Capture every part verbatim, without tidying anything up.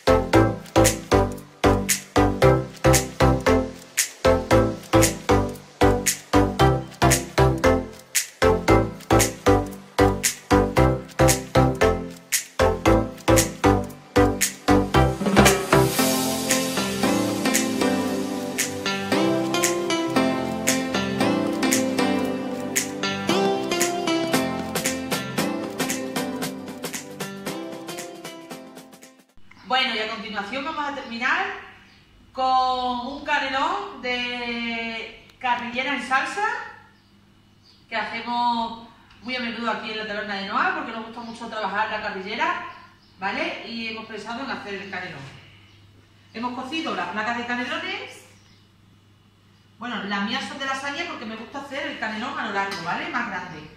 Bueno, y a continuación vamos a terminar con un canelón de carrillera en salsa que hacemos muy a menudo aquí en la taberna de Noa porque nos gusta mucho trabajar la carrillera, ¿vale? Y hemos pensado en hacer el canelón. Hemos cocido las placas de canelones. Bueno, las mías son de lasaña porque me gusta hacer el canelón a lo largo, ¿vale? Más grande.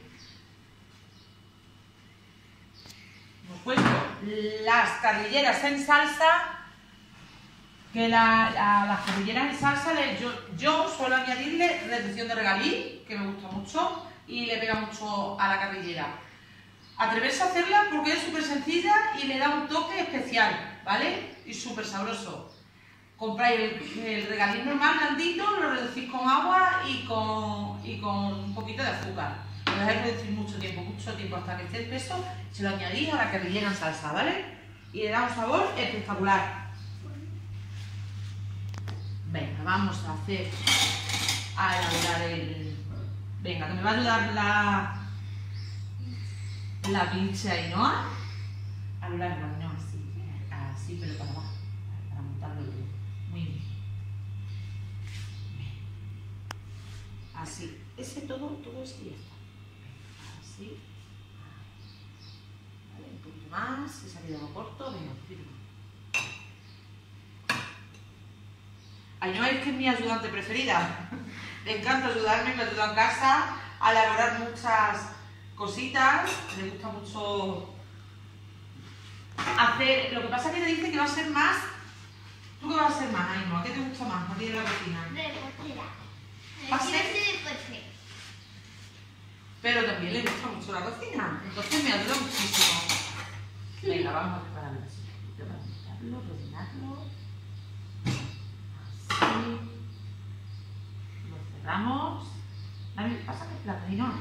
Hemos puesto las carrilleras en salsa, que la, a las carrilleras en salsa le, yo, yo suelo añadirle reducción de regaliz, que me gusta mucho y le pega mucho a la carrillera. Atreverse a hacerla porque es súper sencilla y le da un toque especial, ¿vale? Y súper sabroso. Compráis el, el regaliz normal, blandito, lo reducís con agua y con, y con un poquito de azúcar. Lo dejáis reducir mucho tiempo, mucho tiempo hasta que esté espeso, se lo añadís a la carrillera en salsa, ¿vale? Y le da un sabor espectacular. Venga, vamos a hacer, a elaborar el... Venga, que me va a ayudar la, la pinche Ainhoa. A lo largo, no, así, así, pero para abajo, para montarlo todo. Muy bien. Así, ese todo, todo ese ya está. Así. Vale, un poquito más, he salido algo corto, venga, firme. Ainhoa es que es mi ayudante preferida. Le encanta ayudarme, me ayuda en casa a elaborar muchas cositas. Le gusta mucho hacer. Lo que pasa es que te dice que va a ser más. ¿Tú qué vas a ser más, Ainhoa? ¿Qué te gusta más a ti de la cocina? Repostera. ¿Va a ser? De Pero también le gusta mucho la cocina. Entonces me ayuda muchísimo. Venga, vamos a prepararlo así. Para montarlo, rellenarlo. Así. Lo cerramos. A ver, pasa que el platino.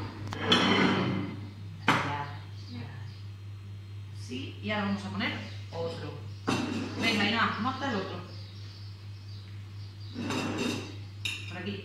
Sí, y ahora vamos a poner otro. Venga, Ainhoa, monta el otro. Por aquí.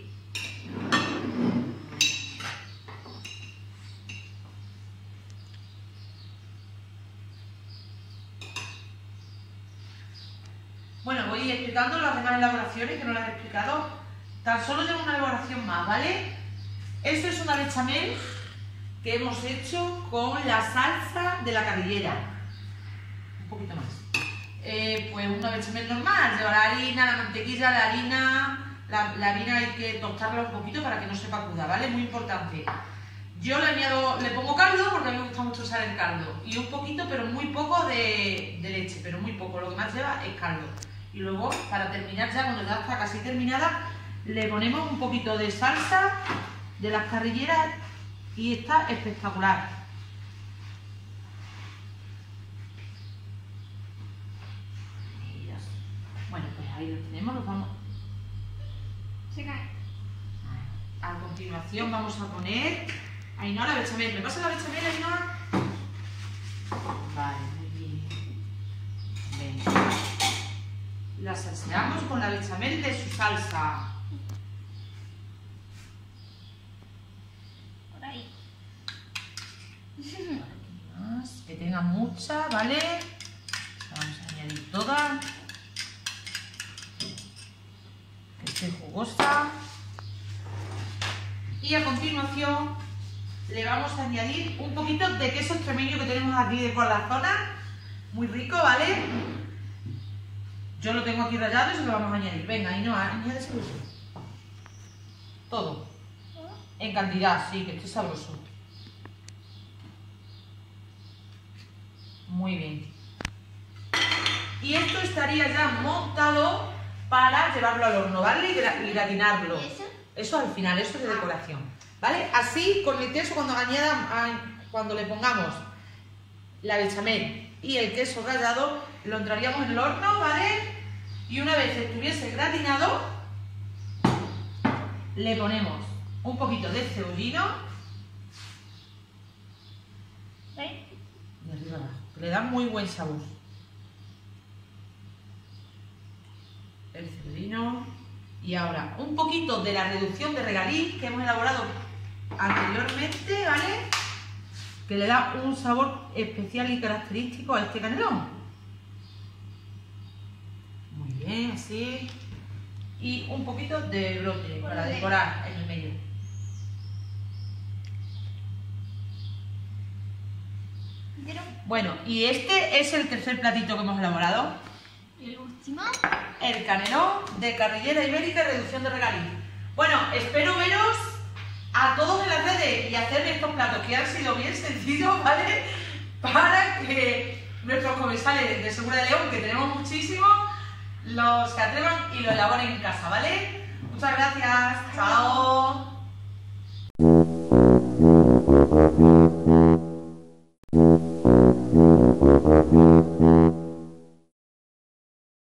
Bueno, voy explicando las demás elaboraciones que no las he explicado. Tan solo tengo una elaboración más, ¿vale? Esto es una bechamel que hemos hecho con la salsa de la carrillera. Un poquito más. Eh, pues una bechamel normal. Lleva la harina, la mantequilla, la harina. La, la harina hay que tostarla un poquito para que no sepa cruda, ¿vale? Muy importante. Yo le añado, le pongo caldo porque a mí me gusta mucho usar el caldo. Y un poquito, pero muy poco de, de leche, pero muy poco. Lo que más lleva es caldo. Y luego, para terminar ya, cuando ya está casi terminada, le ponemos un poquito de salsa de las carrilleras y está espectacular. Bueno, pues ahí lo tenemos, lo vamos... Se cae. A continuación vamos a poner... Ainhoa, la bechamel. ¿Me pasa la bechamel, Ainhoa? Vale, muy bien. Venga. La salseamos con la bechamel de su salsa. Por ahí. Más, que tenga mucha, ¿vale? Vamos a añadir toda. Que esté jugosa. Y a continuación le vamos a añadir un poquito de queso extremeño que tenemos aquí de por la zona. Muy rico, ¿vale? Yo lo tengo aquí rallado y se lo vamos a añadir. Venga, Ainhoa, añádeselo. Todo. En cantidad, sí, que esté sabroso. Muy bien. Y esto estaría ya montado para llevarlo al horno, ¿vale? Y gratinarlo. ¿Eso? Eso al final, eso es de decoración. ¿Vale? Así, con el queso, cuando añada, cuando le pongamos la bechamel y el queso rallado, lo entraríamos en el horno, ¿vale? Y una vez estuviese gratinado, le ponemos un poquito de cebollino. ¿Veis? De arriba abajo, que le da muy buen sabor. El cebollino. Y ahora un poquito de la reducción de regaliz que hemos elaborado anteriormente, ¿vale? Que le da un sabor especial y característico a este canelón. Muy bien, así. Y un poquito de brote para decorar en el medio. Bueno, y este es el tercer platito que hemos elaborado. Y el último. El canelón de carrillera ibérica y reducción de regaliz. Bueno, espero veros a todos en las redes y hacer estos platos que han sido bien sencillos, ¿vale? Para que nuestros comensales de Segura de León, que tenemos muchísimos, los que atrevan y lo elaboren en casa, ¿vale? Muchas gracias. Chao.